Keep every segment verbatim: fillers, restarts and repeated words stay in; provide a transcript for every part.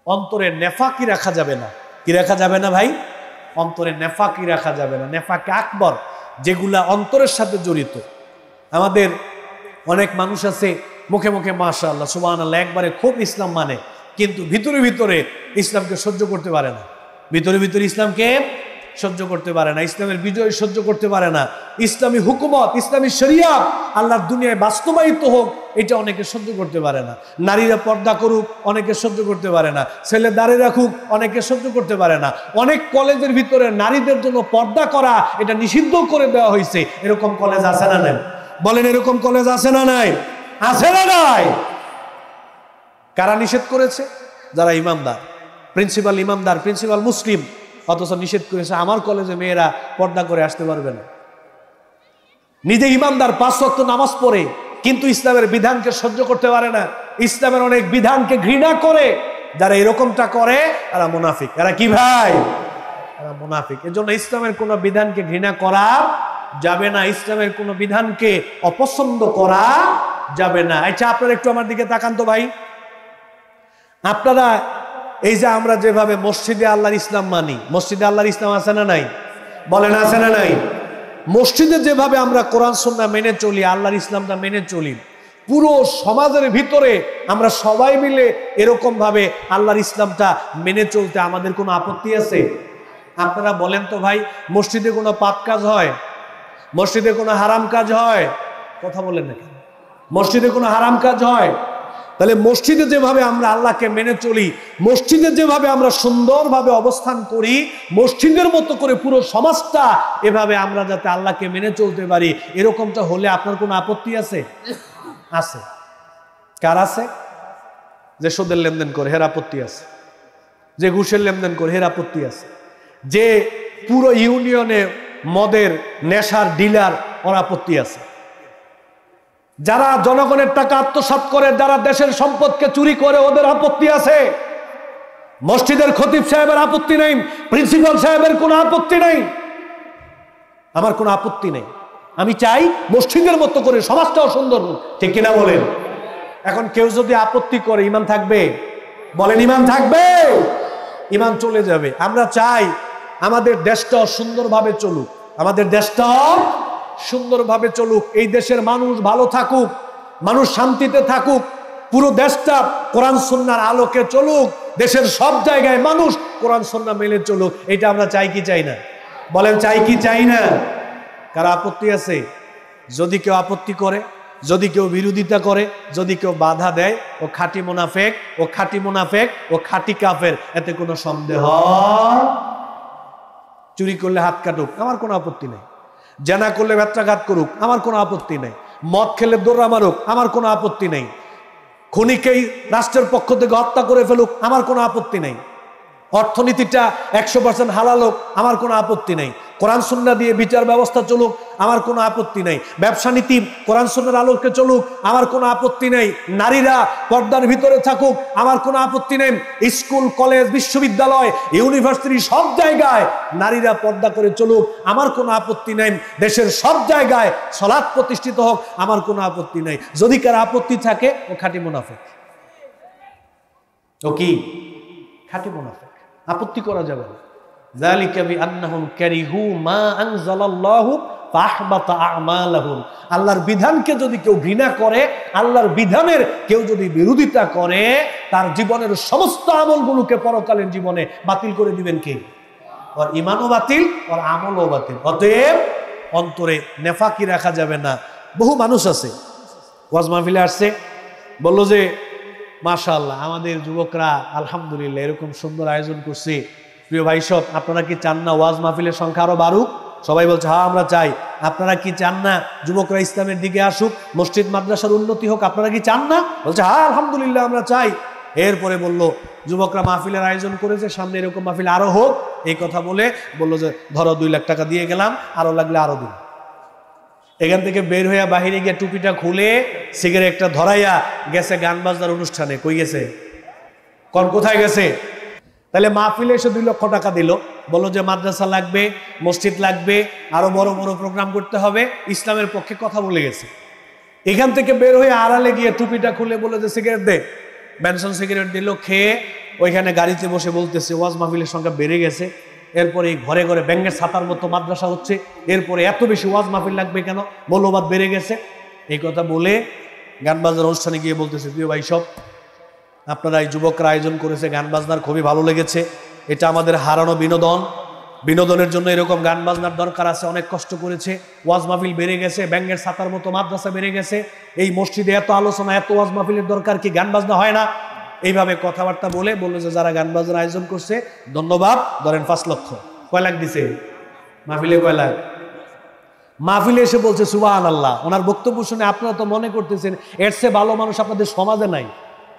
অন্তরে নেফাকি রাখা যাবে না। কি রাখা যাবে না ভাই? অন্তরে নেফাকি রাখা যাবে না। নেফাকে আকবর যেগুলা অন্তরের সাথে জড়িত। আমাদের অনেক মানুষ আছে মুখে মুখে মাশাআল্লাহ সুবহানাল্লাহ একবারে খুব ইসলাম মানে, কিন্তু ভিতরে ভিতরে ইসলামকে সহ্য করতে পারে না। ভিতরে ভিতরে ইসলামকে সহ্য করতে পারে না, ইসলামের বিজয় সহ্য করতে পারে না, ইসলামী হুকুমত, ইসলামী শরিয়াত আল্লাহর দুনিয়ায় বাস্তবায়িত হোক এটা অনেকে সহ্য করতে পারে না। নারীরা পর্দা করুক অনেকে সহ্য করতে পারে না, ছেলে দাঁড়িয়ে রাখুক অনেকে সহ্য করতে পারে না। অনেক কলেজের ভিতরে নারীদের জন্য পর্দা করা এটা নিষিদ্ধ করে দেওয়া হয়েছে। এরকম কলেজ আছে না নাই? বলেন এরকম কলেজ আছে না নাই? আছে না নাই? কারা নিষেধ করেছে? যারা ইমামদার, প্রিন্সিপাল ইমামদার, প্রিন্সিপাল মুসলিম, অথচ নিষেধ করেছে আমার কলেজে মেয়েরা পর্দা করে আসতে পারবে না। নিজে ইমামদার, পাঁচ ওয়াক্ত নামাজ পড়ে, কিন্তু ইসলামের বিধানকে সহ্য করতে পারে না, ইসলামের অনেক বিধানকে ঘৃণা করে। যারা এরকমটা করে এরা মুনাফিক। এরা কি ভাই? এরা মুনাফিক। এজন্য ইসলামের কোন বিধানকে ঘৃণা করা যাবে না, ইসলামের কোন বিধানকে অপছন্দ করা যাবে না। আচ্ছা আপনারা একটু আমার দিকে তাকান তো ভাই। আপনারা এই যে আমরা যেভাবে মসজিদে আল্লাহর ইসলাম মানি, মসজিদে আল্লাহর ইসলাম আছে না নাই? বলেন আছে না নাই? মসজিদে যেভাবে আমরা কোরআন সুন্নাহ মেনে চলি, আল্লাহর ইসলামটা মেনে চলি, পুরো সমাজের ভিতরে আমরা সবাই মিলে এরকম ভাবে আল্লাহর ইসলামটা মেনে চলতে আমাদের কোনো আপত্তি আছে? আপনারা বলেন তো ভাই, মসজিদে কোনো পাপ কাজ হয়? মসজিদে কোনো হারাম কাজ হয়? কথা বলেন না কেন? মসজিদে কোনো হারাম কাজ হয়? তাহলে মসজিদে যেভাবে আমরা আল্লাহকে মেনে চলি, মসজিদে যেভাবে আমরা সুন্দরভাবে অবস্থান করি, মসজিদের মতো করে পুরো সমাজটা এভাবে আমরা যাতে আল্লাহকে মেনে চলতে পারি, এরকমটা হলে আপনার কোনো আপত্তি আছে? আছে। কার আছে? যে সুদের লেনদেন করে হের আপত্তি আছে, যে ঘুষের লেনদেন করে হের আপত্তি আছে, যে পুরো ইউনিয়নে মদের নেশার ডিলার ওর আপত্তি আছে, যারা জনগণের টাকা আত্মসাৎ করে, যারা দেশের সম্পদকে চুরি করে ওদের আপত্তি আছে। মসজিদের খতিব সাহেবের আপত্তি নেই, প্রিন্সিপাল সাহেবের কোনো আপত্তি নেই, আমার কোনো আপত্তি নেই। আমি চাই মসজিদের মতো করে সমাজটাও সুন্দর হোক, ঠিক কিনা বলেন? এখন কেউ যদি আপত্তি করে ঈমান থাকবে? বলেন ঈমান থাকবে? ঈমান চলে যাবে। আমরা চাই আমাদের দেশটাও সুন্দরভাবে চলুক, আমাদের দেশটাও সুন্দরভাবে চলুক, এই দেশের মানুষ ভালো থাকুক, মানুষ শান্তিতে থাকুক, পুরো দেশটা কোরআন সুন্নাহর আলোকে চলুক, দেশের সব জায়গায় মানুষ কোরআন সুন্নাহ মেনে চলুক। এটা আমরা চাই কি চাই না? বলেন চাই কি চাই না? কার আপত্তি আছে? যদি কেউ আপত্তি করে, যদি কেউ বিরোধিতা করে, যদি কেউ বাধা দেয়, ও খাঁটি মুনাফিক, ও খাঁটি মুনাফিক, ও খাঁটি কাফের, এতে কোনো সন্দেহ। চুরি করলে হাত কাটুক, আমার কোনো আপত্তি নেই। জেনা করলে ব্যত্রাঘাত করুক, আমার কোনো আপত্তি নেই। মদ খেলে দৌড়া মারুক, আমার কোনো আপত্তি নেই। খুনিকেই রাষ্ট্রের পক্ষ থেকে হত্যা করে ফেলুক, আমার কোনো আপত্তি নেই। অর্থনীতিটা একশো পার্সেন্ট হালাল হোক, আমার কোনো আপত্তি নেই। কোরআন সুন্নাহ দিয়ে বিচার ব্যবস্থা চলুক, আমার কোনো আপত্তি নেই। ব্যবসা নীতি কোরআন সুন্নাহর আলোকে চলুক, আমার কোনো আপত্তি নেই। নারীরা পর্দার ভিতরে থাকুক, আমার কোনো আপত্তি নেই। স্কুল, কলেজ, বিশ্ববিদ্যালয়, ইউনিভার্সিটি সব জায়গায় নারীরা পর্দা করে চলুক, আমার কোনো আপত্তি নেই। দেশের সব জায়গায় সালাত প্রতিষ্ঠিত হোক, আমার কোনো আপত্তি নেই। যদি কার আপত্তি থাকে, ও খাঁটি মুনাফিক। ও কি? খাঁটি মুনাফিক। আপত্তি করা যাবে না। যালিকা বিআন্নাহুম কারিহু মা আনজালাল্লাহু ফাহবাতা আ'মালাহুম। আল্লাহর বিধানকে যদি কেউ ঘৃণা করে, আল্লাহর বিধানের কেউ যদি বিরোধিতা করে, তার জীবনের সমস্ত আমলগুলোকে পরকালীন জীবনে বাতিল করে দিবেন কে? ওর ঈমানও বাতিল, ওর আমলও বাতিল। অতএব অন্তরে নেফাকি রাখা যাবে না। বহু মানুষ আছে ওয়াজ মাহফিলে আসছে, বলল যে মাশাআল্লাহ আমাদের যুবকরা আলহামদুলিল্লাহ এরকম সুন্দর আয়োজন করছে। প্রিয় ভাই সব, আপনারা কি চান না ওয়াজ মাহফিলের সংখ্যা আরো বাড়ুক? সবাই বলছে হ্যাঁ আমরা চাই। আপনারা কি চান না যুবকরা ইসলামের দিকে আসুক, মসজিদ মাদ্রাসার উন্নতি হোক? আপনারা কি চান না? বলছে হ্যাঁ আলহামদুলিল্লাহ আমরা চাই। এরপরে বলল যুবকরা মাহফিলের আয়োজন করেছে, সামনে এরকম মাহফিল আরো হোক। এই কথা বলে বলল যে ধরো দুই লাখ টাকা দিয়ে গেলাম, আরো লাগলে আরো দিন। এখান থেকে বের হইয়া বাহিরে গিয়ে টুপিটা খুলে সিগারেটটা ধরাইয়া গেছে গান বাজনার অনুষ্ঠানে। কই গেছে? কোন কোথায় গেছে? তাহলে মাহফিলে এসে দুই লক্ষ টাকা দিল, বললো যে মাদ্রাসা লাগবে, মসজিদ লাগবে, আরো বড় বড় প্রোগ্রাম করতে হবে, ইসলামের পক্ষে কথা বলে গেছে। এখান থেকে বের হয়ে আড়ালে গিয়ে টুপিটা খুলে বলে যে সিগারেট দে, বেনসন সিগারেট দিল, খেয়ে ওইখানে গাড়িতে বসে বলতেছে ওয়াজ মাহফিলের সংখ্যা বেড়ে গেছে, এরপরে ঘরে ঘরে ব্যাঙ্গের ছাতার মতো মাদ্রাসা হচ্ছে, এরপরে এত বেশি ওয়াজ মাহফিল লাগবে কেন, মৌলবাদ বেড়ে গেছে। এই কথা বলে গান বাজনার অনুষ্ঠানে গিয়ে বলতেছে, প্রিয় ভাই সব আপনারা এই যুবকরা আয়োজন করেছে গান বাজনার, খুবই ভালো লেগেছে, এটা আমাদের হারানো বিনোদন, বিনোদনের জন্য এরকম গান বাজনার দরকার আছে, অনেক কষ্ট করেছে, ওয়াজ মাহফিল বেড়ে গেছে, ব্যাঙ্গের ছাতার মতো মাদ্রাসা বেড়ে গেছে, এই মসজিদে এত আলোচনা এত ওয়াজ মাহফিলের দরকার কি, গান বাজনা হয় না? এইভাবে কথাবার্তা বলে বললো যে যারা গান বাজনার আয়োজন করছে ধন্যবাদ, ধরেন পাঁচ লক্ষ। কয় লাখ দিছে মাহফিলে? কয় লাখ? মাহফিলে এসে বলছে সুবহানাল্লাহ। ওনার বক্তব্য শুনে আপনারা তো মনে করতেছেন এর চেয়ে ভালো মানুষ আপনাদের সমাজে নাই।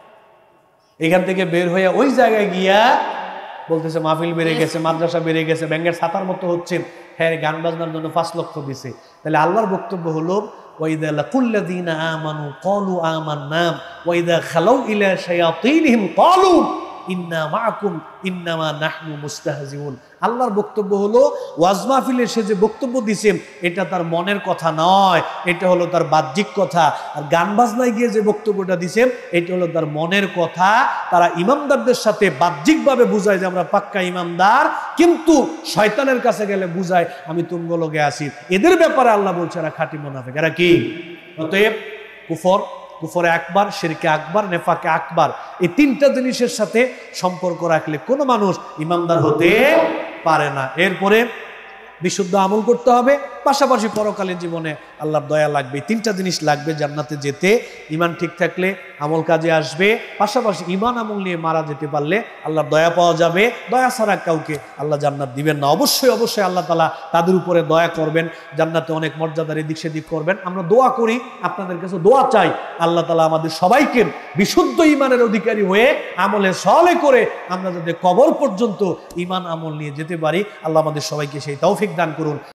এখান থেকে বের হয়ে ওই জায়গায় গিয়া বলতেছে মাহফিল বেড়ে গেছে, মাদ্রাসা বেড়ে গেছে, ব্যাঙ্গের ছাতার মতো হচ্ছেন, হ্যাঁ গান বাজনার জন্য পাঁচ লক্ষ দিছে। তাহলে আল্লাহর বক্তব্য হলো ওয়াইদা লাকুল্লাযীনা আমানু ক্বালু আমান্না ওয়াইদা খালাউ ইলা শায়াতিনহিম ক্বালু ইন্না মাআকুম ইন্নামা নাহনু মুস্তাহজিউন। আল্লাহর বক্তব্য হলো ওয়াজ মাহফিলে সে যে বক্তব্য দিছে এটা তার মনের কথা নয়, এটা হলো তার বাহ্যিক কথা। আর গান বাজনায় গিয়ে যে বক্তব্যটা দিছে এটা হলো তার মনের কথা। তারা ইমামদারদের সাথে বাহ্যিকভাবে বুঝায় যে আমরা পাক্কা ইমামদার, কিন্তু শয়তানের কাছে গেলে বুঝায় আমি তুঙ্গলগে আছি। এদের ব্যাপারে আল্লাহ বলছে এরা খাঁটি মুনাফিক। এরা কি? অতএব কুফর, কুফরে আকবার, শিরকে আকবার, নেফাকে আকবার, এই তিনটা জিনিসের সাথে সম্পর্ক রাখলে কোনো মানুষ ইমানদার হতে পারে না। এরপরে বিশুদ্ধ আমল করতে হবে, পাশাপাশি পরকালীন জীবনে আল্লাহর দয়া লাগবে। তিনটা জিনিস লাগবে জান্নাতে যেতে। ইমান ঠিক থাকলে আমল কাজে আসবে, পাশাপাশি ইমান আমল নিয়ে মারা যেতে পারলে আল্লাহর দয়া পাওয়া যাবে। দয়া ছাড়া কাউকে আল্লাহ জান্নাত দিবেন না। অবশ্যই অবশ্যই আল্লাহ তাআলা তাদের উপরে দয়া করবেন, জান্নাতে অনেক মর্যাদার এদিক সেদিক করবেন। আমরা দোয়া করি, আপনাদের কাছে দোয়া চাই আল্লাহ তাআলা আমাদের সবাইকে বিশুদ্ধ ইমানের অধিকারী হয়ে আমলে সলে করে আমরা যাতে কবর পর্যন্ত ইমান আমল নিয়ে যেতে পারি। আল্লাহ আমাদের সবাইকে সেই তৌফিক দান করুন।